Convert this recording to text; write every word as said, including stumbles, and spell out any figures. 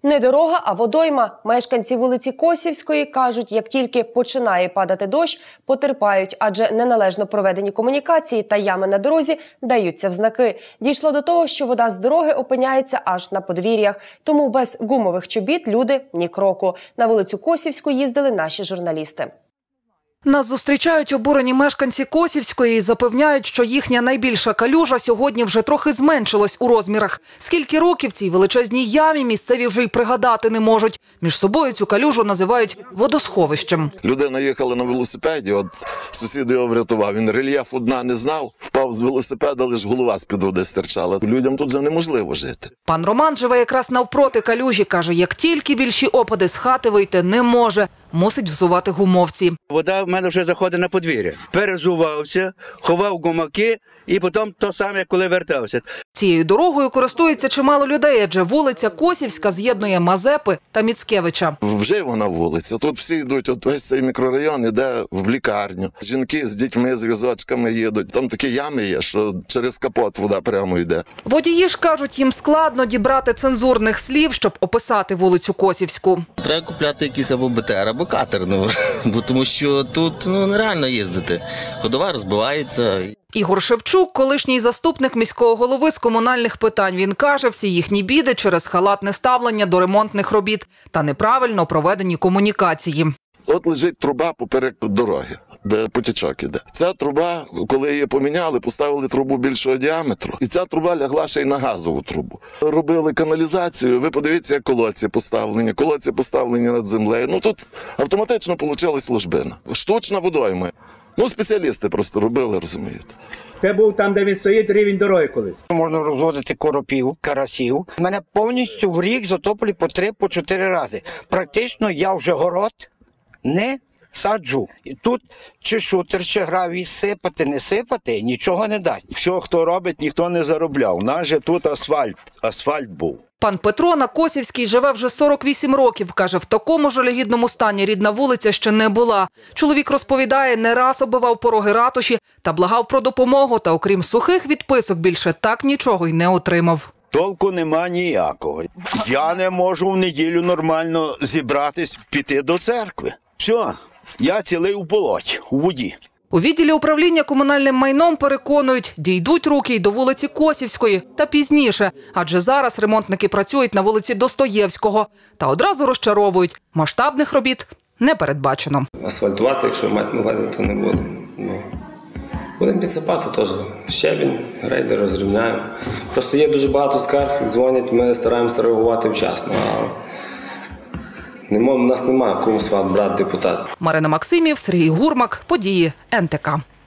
Не дорога, а водойма. Мешканці вулиці Косівської кажуть, як тільки починає падати дощ, потерпають, адже неналежно проведені комунікації та ями на дорозі даються в знаки. Дійшло до того, що вода з дороги опиняється аж на подвір'ях. Тому без гумових чобіт люди ні кроку. На вулицю Косівську їздили наші журналісти. Нас зустрічають обурені мешканці Косівської і запевняють, що їхня найбільша калюжа сьогодні вже трохи зменшилась у розмірах. Скільки років цій величезній ямі місцеві вже й пригадати не можуть. Між собою цю калюжу називають водосховищем. Людина їхала на велосипеді, от сусід його врятував. Він рельєфу дна не знав, впав з велосипеда, лише голова з-під води стирчала. Людям тут вже неможливо жити. Пан Роман живе якраз навпроти калюжі. Каже, як тільки більші опади, з хати вийти не може. Мусить взувати гумовці. Вода в мене вже заходить на подвір'я. Перезувався, ховав гумаки і потім то саме, коли вертався. Цією дорогою користується чимало людей, адже вулиця Косівська з'єднує Мазепи та Міцкевича. Вже вона вулиця. Тут всі йдуть, от весь цей мікрорайон йде в лікарню. Жінки з дітьми, з візочками їдуть. Там такі ями є, що через капот вода прямо йде. Водії ж кажуть, їм складно дібрати цензурних слів, щоб описати вулицю Косівську. Треба купляти якийсь або БТР, або катер, ну, бо тому що тут ну, нереально їздити. Ходова розбивається. Ігор Шевчук – колишній заступник міського голови з комунальних питань. Він каже, всі їхні біди через халатне ставлення до ремонтних робіт та неправильно проведені комунікації. От лежить труба поперек дороги, де потічок іде. Ця труба, коли її поміняли, поставили трубу більшого діаметру. І ця труба лягла ще й на газову трубу. Робили каналізацію, ви подивіться, як колодці поставлені. Колодці поставлені над землею. Ну тут автоматично вийшла ложбина. Штучна водойма. Ну спеціалісти просто робили, розумієте. Це був там, де він стоїть, рівень дороги колись. Можна розводити коропів, карасів. Мене повністю в рік затоплює по три, по чотири рази. Практично я вже город не саджу. І тут чи шутер, чи гравій, сипати, не сипати, нічого не дасть. Все, хто робить, ніхто не заробляв. У нас же тут асфальт, асфальт був. Пан Петро на Косівській живе вже сорок вісім років. Каже, в такому жалюгідному стані рідна вулиця ще не була. Чоловік розповідає, не раз оббивав пороги ратуші та благав про допомогу. Та окрім сухих відписок більше так нічого й не отримав. Толку нема ніякого. Я не можу в неділю нормально зібратись, піти до церкви. Все, я цілий у болоті, у воді. У відділі управління комунальним майном переконують, дійдуть руки й до вулиці Косівської та пізніше, адже зараз ремонтники працюють на вулиці Достоєвського. Та одразу розчаровують, масштабних робіт не передбачено. Асфальтувати, якщо мають на увазі, то не будемо. Ну, будемо підсипати теж. Щебінь, грейдер розрівняємо. Просто є дуже багато скарг, дзвонять, ми стараємося реагувати вчасно. А у нас немає кому сват брати депутат. Марина Максимів, Сергій Гурмак, Події, ен те ка.